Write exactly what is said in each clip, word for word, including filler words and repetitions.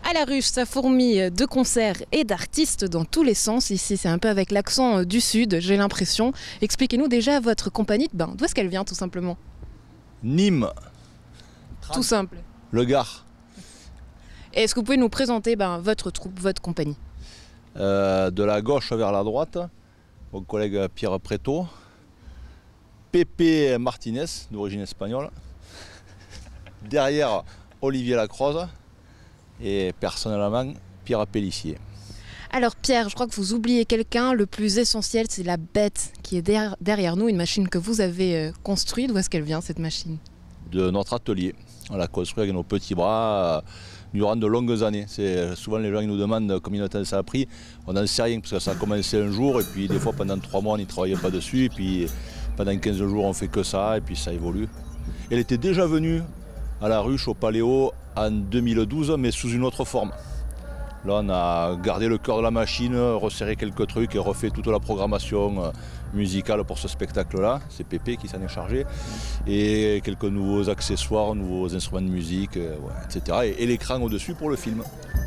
À la ruche, ça fourmille de concerts et d'artistes dans tous les sens. Ici, c'est un peu avec l'accent du sud, j'ai l'impression. Expliquez-nous déjà votre compagnie. Ben, d'où est-ce qu'elle vient, tout simplement? Nîmes. Tout simple. Le Gard. Est-ce que vous pouvez nous présenter ben, votre troupe, votre compagnie? Euh, de la gauche vers la droite, mon collègue Pierre Preto. Pepe Martinez, d'origine espagnole. Derrière, Olivier Lacroze. Et personnellement, Pierre Pellissier. Alors Pierre, je crois que vous oubliez quelqu'un. Le plus essentiel, c'est la bête qui est derrière, derrière nous, une machine que vous avez construite. D'où est-ce qu'elle vient, cette machine? De notre atelier. On l'a construit avec nos petits bras durant de longues années. C'est souvent les gens qui nous demandent combien de temps ça a pris. On n'en sait rien parce que ça a commencé un jour et puis des fois pendant trois mois on n'y travaillait pas dessus et puis pendant quinze jours on fait que ça et puis ça évolue. Elle était déjà venue à la ruche au Paléo en deux mille douze mais sous une autre forme. Là on a gardé le cœur de la machine, resserré quelques trucs et refait toute la programmation musicale pour ce spectacle-là. C'est Pépé qui s'en est chargé. Et quelques nouveaux accessoires, nouveaux instruments de musique, ouais, et cetera. Et, et l'écran au-dessus pour le film.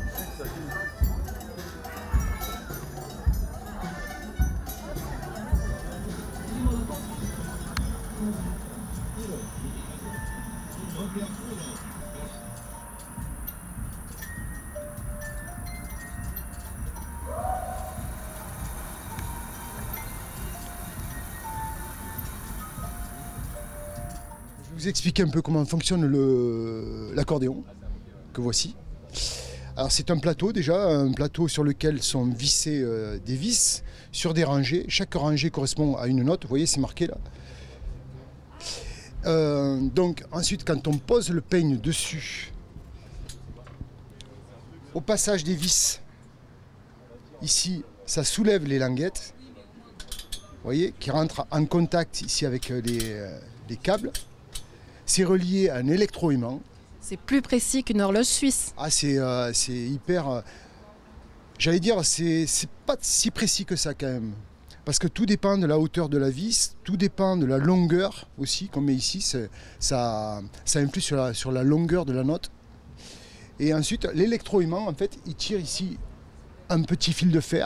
Je vais vous expliquer un peu comment fonctionne l'accordéon que voici. Alors c'est un plateau déjà, un plateau sur lequel sont vissés euh, des vis sur des rangées. Chaque rangée correspond à une note, vous voyez c'est marqué là. Euh, donc ensuite quand on pose le peigne dessus, au passage des vis, ici ça soulève les languettes, vous voyez, qui rentrent en contact ici avec les, euh, les câbles. C'est relié à un électroaimant. C'est plus précis qu'une horloge suisse. Ah, c'est euh, hyper... Euh, J'allais dire, c'est pas si précis que ça quand même. Parce que tout dépend de la hauteur de la vis, tout dépend de la longueur aussi, qu'on met ici. Ça, ça influe sur la, sur la longueur de la note. Et ensuite, l'électroaimant, en fait, il tire ici un petit fil de fer.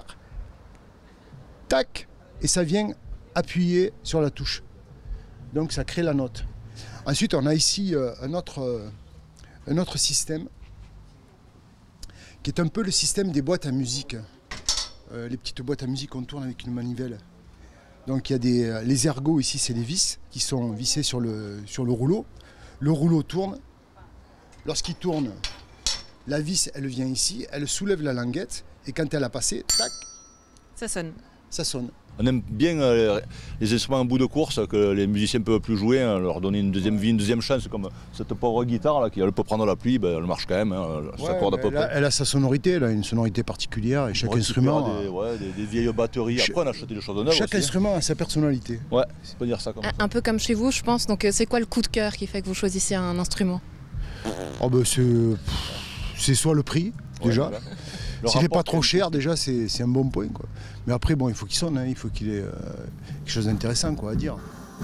Tac! Et ça vient appuyer sur la touche. Donc ça crée la note. Ensuite, on a ici euh, un, autre, euh, un autre système qui est un peu le système des boîtes à musique. Euh, les petites boîtes à musique qu'on tourne avec une manivelle. Donc il y a des, euh, les ergots ici, c'est les vis qui sont vissés sur le, sur le rouleau. Le rouleau tourne. Lorsqu'il tourne, la vis, elle vient ici, elle soulève la languette et quand elle a passé, tac, ça sonne. Ça sonne. On aime bien euh, les instruments en bout de course que les musiciens ne peuvent plus jouer, hein, leur donner une deuxième vie, une deuxième chance, comme cette pauvre guitare là, qui elle peut prendre la pluie, ben, elle marche quand même, hein, elle ouais, s'accorde à peu elle a, près. Elle a sa sonorité, elle a une sonorité particulière et chaque on instrument... Des, ouais, des, des vieilles batteries, après on a acheté des choses neuves Chaque aussi, instrument a sa personnalité. Ouais, on peut dire ça comme un, ça. Un peu comme chez vous, je pense. Donc c'est quoi le coup de cœur qui fait que vous choisissez un instrument? Oh ben c'est soit le prix, déjà. Ouais, voilà. S'il n'est pas trop cher, déjà, c'est un bon point, quoi. Mais après, bon, il faut qu'il sonne, hein, il faut qu'il ait euh, quelque chose d'intéressant, quoi, à dire.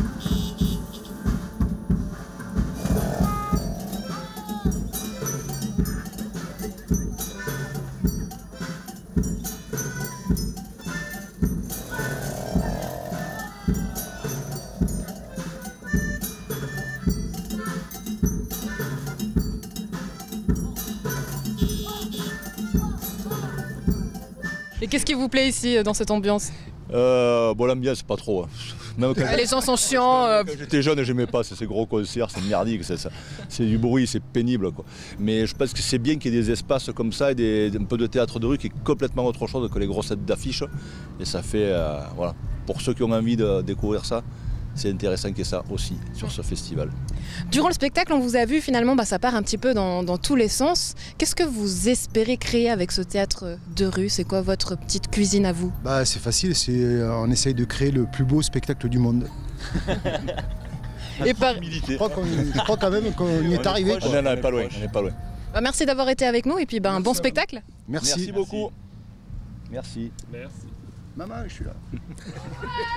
Et qu'est-ce qui vous plaît ici, dans cette ambiance? euh, Bon, l'ambiance, pas trop. Hein. Même quand les gens sont chiants. Euh... Quand j'étais jeune, j'aimais pas ces gros concerts, c'est merdique, c'est du bruit, c'est pénible, quoi. Mais je pense que c'est bien qu'il y ait des espaces comme ça et des, un peu de théâtre de rue qui est complètement autre chose que les grosses têtes d'affiches. Et ça fait, euh, voilà, pour ceux qui ont envie de découvrir ça, c'est intéressant qu'il y ait ça aussi sur ce festival. Durant le spectacle, on vous a vu, finalement, bah, ça part un petit peu dans, dans tous les sens. Qu'est-ce que vous espérez créer avec ce théâtre de rue? C'est quoi votre petite cuisine à vous? Bah, c'est facile, on essaye de créer le plus beau spectacle du monde. Et par... Je crois, qu'on, je crois quand même qu'on y est arrivé. On n'en est pas loin. On est pas loin. Bah, merci d'avoir été avec nous et puis bah, un bon spectacle. Merci. Merci beaucoup. Merci. Merci. Maman, je suis là.